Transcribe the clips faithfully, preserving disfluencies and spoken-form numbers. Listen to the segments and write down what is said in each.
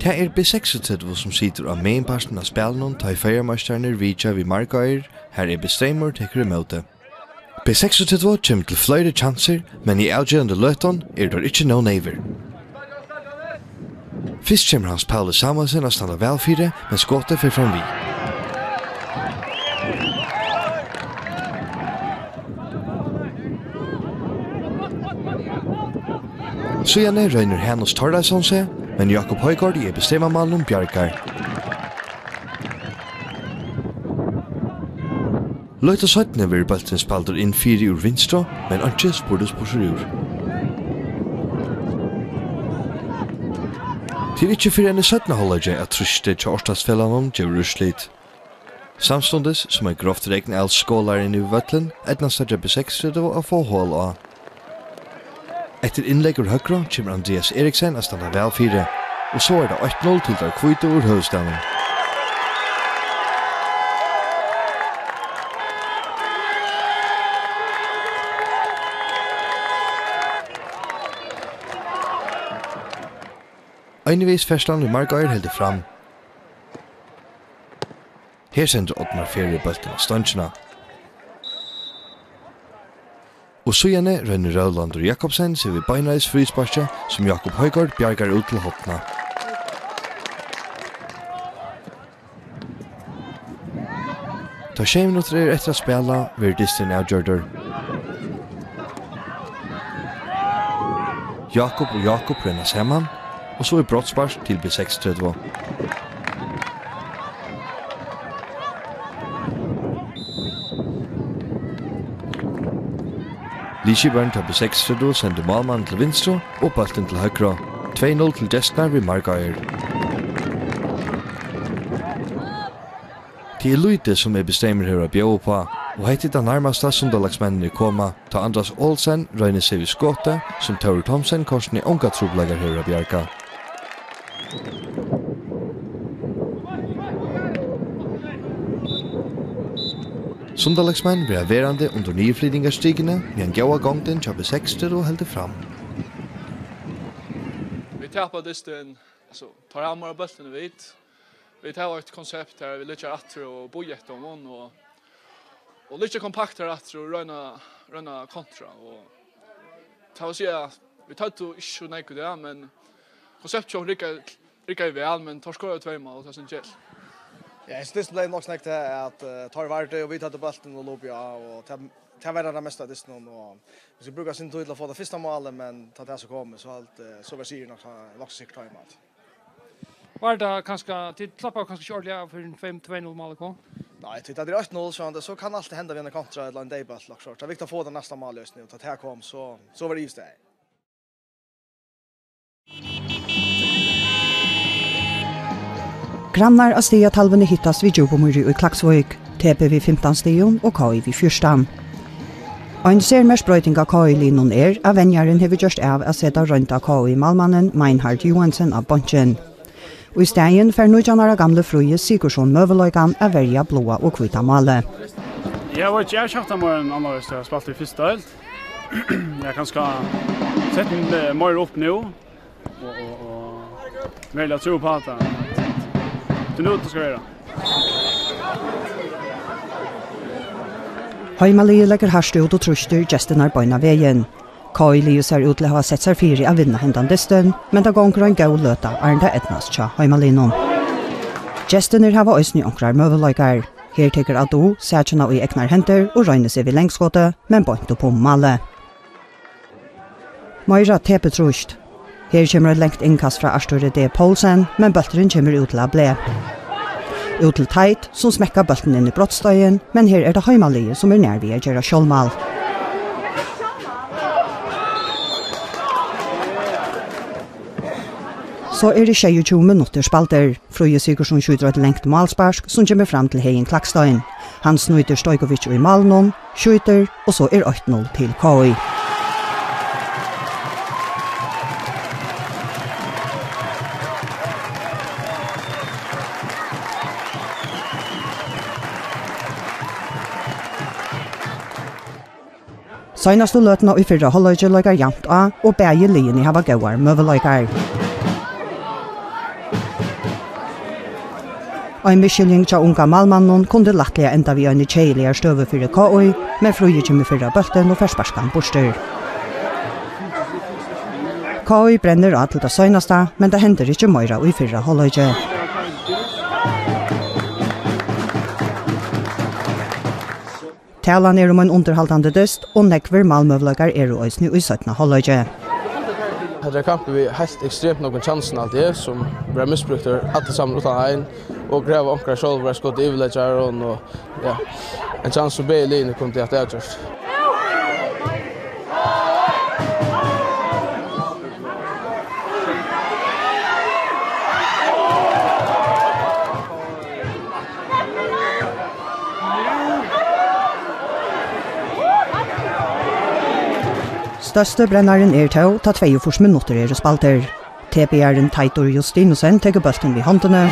Det er B seksogtretive som sitter av mainparten av spillene ta i feiermesterne Rija vid Markøyer, her er bestemmer tekker imot det. B seksogtretive kommer til flere chanser, men i avgjørende løten er det ikke noen never. Først kommer Hans Paulus Samuelsen og standa vel fire, men skåtet for fram vi. Så gjerne røyner Hennes Tordarsson seg, men Jakob Højgaard er bestemmermalen om Bjarkar. Løyta søttene vil bulten spalter inn fire ur vinstra, men ikke spurtes på seg ur. Til ikke for enn i søttene holder jeg at trustet til Årstadsfellanen gjør urslit. Samstundes som er grovt regn all skålar inn i vøtlen, etna stadja B seksogtretive og få hål av. Etter innlegg ur høyre kommer Andreas Eriksen og standa vel fire, og så er det åtte null til der kvite ur høystaden. Einvis Fersland i Markøyer heldur fram. Her sender Oddmar Ferry bulten av stansjena. Og så gjerne rønner Rauland og Jakobsen ser vi beinleis frisparkje som Jakob Højgaard bjargar ut til hotna. Ta tjei minutter er etter å spela, vil distin avgjørder. Jakob og Jakob renner sammen, og så er brottspark til B seksogtretive. Liseberg tar B seksogtretive sender malmannen til vinstra og bulten til høyre. to null til Gestner ved Markøyer. Det er Luite som er bestemmer her å bjøve på, og heter det nærmeste sundalagsmennene koma, ta Andras Olsen røyner seg ved skåte, som Tauri Thomsen korsen i unga troblegger her å bjerka. Sundalagsmenn blir verande under nyflydingarstigene, men gaua gongten til B seksogtretive og heldur fram. Vi tappar distan, altså, tar hammar og bulten vidt. Vi tar et koncept her, vi lytter atter og boi etter om og og lytter kompakt her atter og røyna, røyna kontra. Og ta å si at vi tar to ikke nekko det, men konseptet rikker vel, men tar skåret tveima og tar sin kjell. Ja, jeg synes det ble nok snakket til at uh, tar verdt og vi tar til bulten og lopia, og til å være det meste av distan. Og hvis vi bruker sin tid til å få det første målet, men ta det som kommer, så alt, uh, så vi sier nok, nok sikkert time alt. Var det kanskje, til slapp av kanskje ikke ordentlig for en fem to null målet kom? Nei, til det er åtte null, så, så kan alt hende ved en kontra eller en daybult. Det er viktig å få det neste målet, og til det her kom, så, så var det just det. Grannar av stia talvene hittas vid Jobomuri i Klaksvøk, T P vid femton stion og K I vid fyrstan. Ein sermersbrøyting av K I-linjen er av venjaren hever gjørst av å sette rundt av K I-malmannen Meinhard Johansen av Bonchen. Og i stegen fer nødjanare gamle fruje Sigursson Møveløygan av verja blåa og kvita male. Jeg var ikke kjøpt av morgen annerledes til å spille i første delt. Jeg kan skal sette den mer opp nå, og, og, og velge å tro på at det er noe det skal være. Heimalie legger harst ut og truster gesten er beina veien. K I ser ut til å ha sett seg fire av vinna hendan distan, men da gonger en gau løta er det etnast tja heimalinen. Gesten er hava øysni onkrar møveløykar. Her teker Ado sætjena i eknar henter og røyner seg vid lengskåte, men bøyntu på male. Moira tepe trust. Her kommer et lengt innkast fra Arthur D. Poulsen, men bølteren kommer ut til å ble. Ut til Teit, som smekker bølten inn i brottstøyen, men her er det heimalie som er nærvig å gjøre kjolmal. Så er det tjueto minutter spalter. Frøye Sigurdsson skjuter et lengt malsparsk som kommer fram til Heien Klakstein. Han snuiter Stojkovic i Malnon, skjuter, og så er åtte null til K I. Senast løtene i fyrre holder løyker jevnt av, og begge linjene har gauar møveløyker. Ein miskylling tja unga malmannen kunde lattliga enda vi en tjejliga støve fyrir K O I, men fruje kjemme fyrra bølten og fersparskan borster. K O I brenner av til det søgnasta, men det hender ikke møyra i fyrra holdøyge. Talan er om en underhaldande dyst, og nekver malmøvlagar er og øysni i søttna holdøyge. Hade kampen vi helt extremt någon chansen alltid som blev missbrukt alla samman utan en och gräva omkring själva skott i villager och ja en chans att be linje kom till att det just. Største brennaren er tau, ta tjueåtte minutter er spalter. T P-eren Teitur Justinusen teker bølten vid håndene.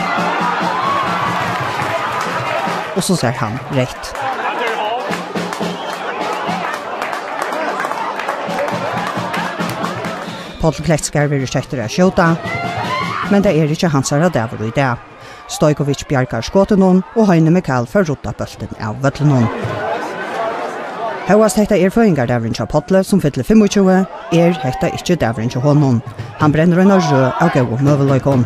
Og så ser han rett. Podl Kletskar vil skjøttere skjøta, men det er ikke hans radavur i det. Stojkovic bjarkar skåten hon, og Heine Mikael får rota bølten av vøtlen hon. Høyast hekta er føringar davren til Podle som fyller tjue-fem, er hekta ikke davren til honom. Han brenner en rød av gau møveløykon.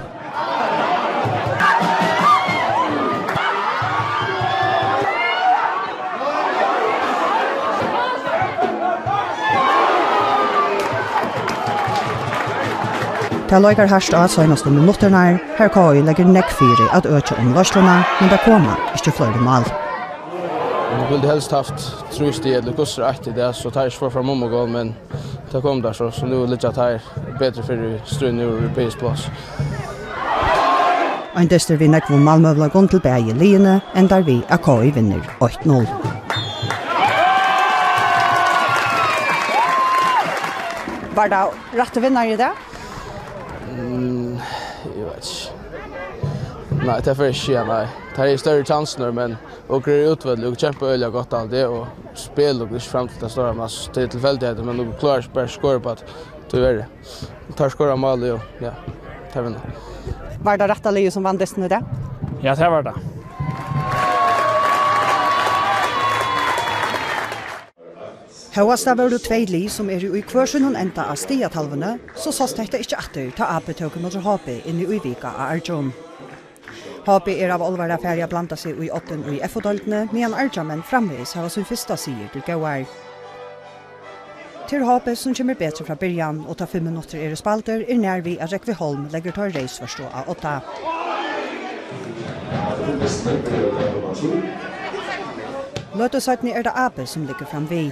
Det løyker herst av søgnaste minutterne, her K O I legger nekk fire at øke om løslene, men det kommer ikke flere mal. Vi ville helst haft trust i eller kusser ett i det så tar jag för fram om och gå men det kom där så så nu är lite att här bättre för strun ur europeisk plats. Ein dyster vi nekk hvor Malmøvla går til begge liene, enn der vi er K O I vinner åtte noll. Var det rette vinner i det? Mm, jag vet inte. Nej, det är för sig nej. Det är större chanser men och grejer utväl och kämpa öliga gott allt det och spela och fram till det stora mass till tillfälligheter men de klarar sig bara skora på att tyvärr. Tar skora mål och ja, tar vinna. Var det rätta livet som vann dessen i det? Ja, det var det. Høyast var det tvei li som er i kvørsen hun enda av stiatalvene, så sås dette ikke atter ta A P tøken mot H P inn i Uivika av Arjun. H P er av olvara färja blanda seg i åtten og i F O-doltene, medan Arjamen framvis har sin første sier til Gauar. Til H P som kommer bedre fra byrjan og ta fem minutter er spalter, er nær vi at Rekvi Holm legger ta reis forstå av åtta. Løtesøytene er det A P som ligger fram vi.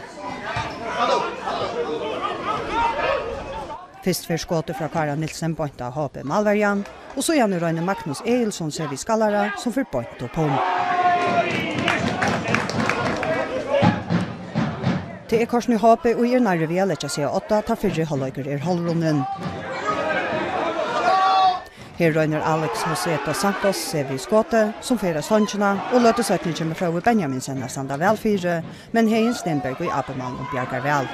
Fyrst för skåte fra Kara Nilsen pointa H P Malverjan, og så gjerne Røyne Magnus Egilson ser vi skallare som får point og pom. Det er korsen i H P og er nærre vi letja seg åtta, ta fyrre holdøyker er holdrunden. Her røyner Alex Joseta Santos ser vi skåte, som fyrer ståndkjena, og løter søttene kommer fra Benjaminsen er standa vel fire, men Heien Stenberg og Apemann og Bjarkar vel.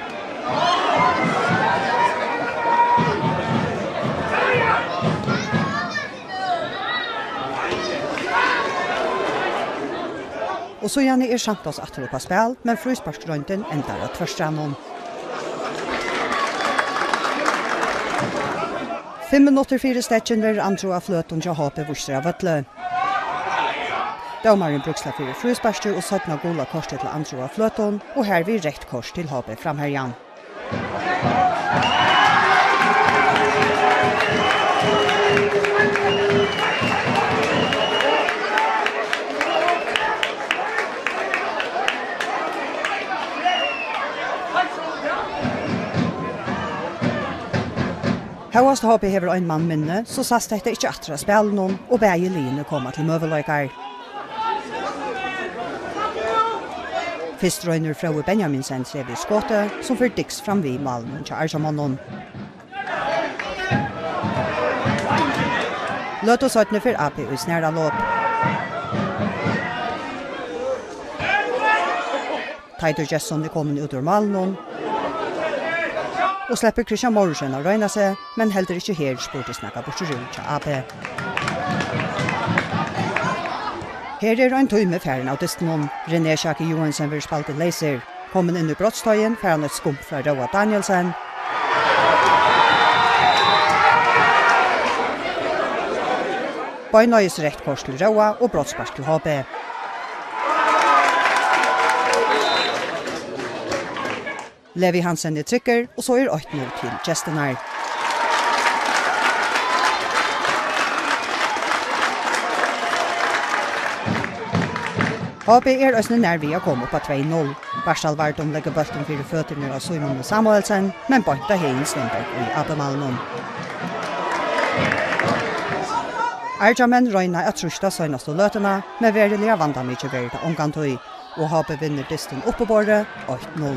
Og så gjerne er Santos atter på spil, men frysparksgrønten endar av tvørstrannom. Fem minutter fire stetjen vil antro av fløten til H P Vurstra Vøtle. Domaren bruksla fire frysparsker og søttene gola korset til antro av fløten, og her vil rett kors til H P framherjan. Høyast H P hever ein mann minne, så sass dette ikke atra spelen noen, og begge liene kommer til møveløykar. Fyrst røyner Frøy Benjaminsen ser vi skåte, som får Dix fram vid malen til Arjamannen. Løt oss åtne for A P i snæra låp. Teitur Jesson er kommet ut ur malen, og slipper Christian Morrison av røyna seg, men heller ikke her spurte snakka bort rundt til A P. Her er en tøyme færen av Distnon. René Sjaki Johansen vil spalte laser. Kommen inn i brottstøyen færen han et skump fra Roa Danielsen. Bøynøyes rett kors til Roa og brottspark til H B. Levi Hansen er trykker, og så er åtte null til Gestenar. H B er østene nærvig å komme opp av to null. Barsal Vardom legger bølten for føtterne av Simon Samuelsen, men bøynta Hein Stenberg i Abemalen. Arjamen røyna at trusta søgnaste løtene, med verilige vandamidje verda omgantøy, og H B vinner Diston oppebåret åtte null.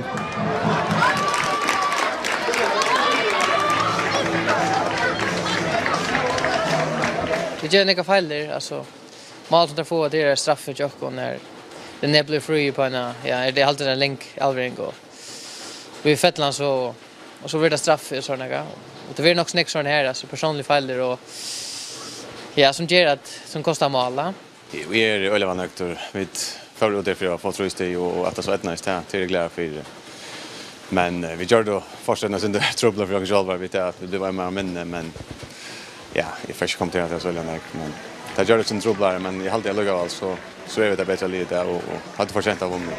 Vi gjør några feiler, altså mål som tar få det er straffe til oss når den er blir fri på en, ja, det er alltid en link alvering og vi i Fettland så og så blir det straffe og sånne, og det blir nok snakk sånn her, altså personlige feiler og ja, som gjør at som kostar mål. Vi er øyelig vannøkter, vi følger ut det for å få trøyste og at det så etnæst til det er glede for. Men vi gjør det fortsatt sin trubler for oss selv, vi vet at det var med å minne, men ja, jeg får ikke kommentere til det så øyelig vannøkter, men det gjør det sin trubler, men i halvdelen lukket av så, så er vi det bedre livet og, og hadde fortjent av vunnet.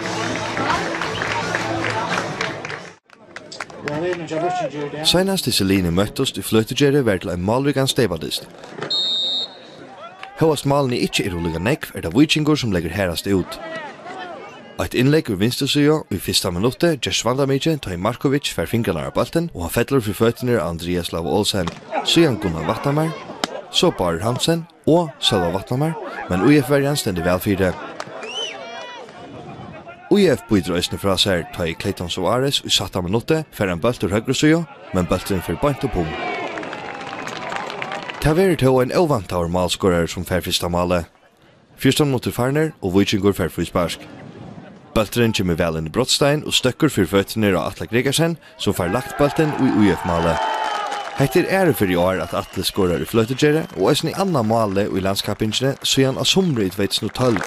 Senast i Celine møttest i fløytegjerre var til en malrigan stebadist. Høyast malene ikke er uliga nekv er det Vikingur som legger herast ut. Et innlegg ur vinstersøya i fyrsta minuttet gjør Svandamidje Tøy Markovic fer fingrarna av balten og han fettler for føttene av Andreas Lavo Olsen, Søyan Gunnar Vatnamar, så Barer Hansen og Sølva Vatnamar, men U I F-verjan stendig vel fire. U I F bidrar østene fra seg Tøy Clayton Soares i satta minuttet fer en bølt ur høyresøya, men bølten fer bant og pum. Det var til en ovantauer malskårer som fer fyrsta malet. fjorton minutter farner og Vikingur fer frispark. Bølteren kommer vel inn i brottstein og støkker for føttene av Atle Gregersen som fer lagt bølten i U I F-malet. Heiter er det for i år at Atle skårer i fløytegjerre og er i anna malet og i landskapingene så han av sommer i tolv.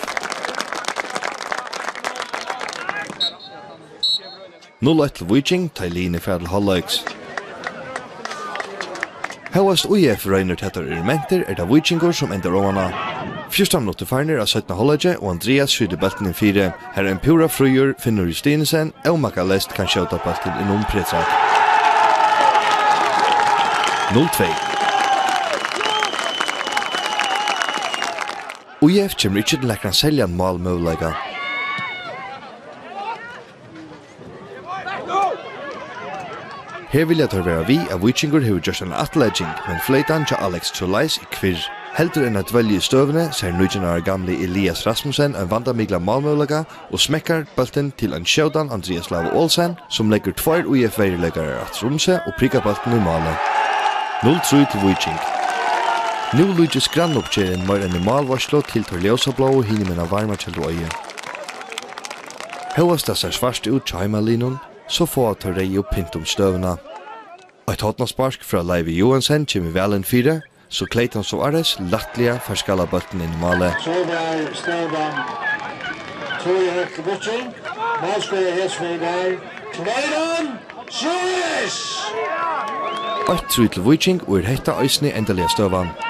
null ett til Viking, Teiline fra til halvløyks. Høyast U I F røyner tettar elementer er det Vikingur som ender råmana. fjorton minutter farner av syttende halvløyge og Andreas skyder bølten i fire. Her er en pura frøyer, finner Justinesen, og Makalest kan skjøta bølten innom Pretrak. null två. U I F kommer ikke til lekkeren selja en malmøvlega. Her vil jeg ta være vi av Vikingur hever gjørst en atlegging, men fleitan til Alex Trolais i kvirr. Heldur enn at velge i støvene ser nujjanar gamle Elias Rasmussen en vandamigla malmøvlega og smekkar bølten til en sjødan Andreas Lavo Olsen som legger tvær U I F-veirleggare at Romse og prikar bølten i malet. null tre til Viking. Nu lydjes grannoppkjeren mer enn i malvarslo til tar ljósablå og hinimena varma til øye. Høyast det ser svart ut tjaimalinun, så få tar rei og pint om støvna. Et hotnaspark fra Leivi Johansen kommer vel en fire, så Clayton Soares lattliga ferskala bølten inn i malet. Så var støvna to i høyt til Viking, malskåret hesvig der, Clayton Soares! Ett tre til Viking og er hetta eisne endelig støvan.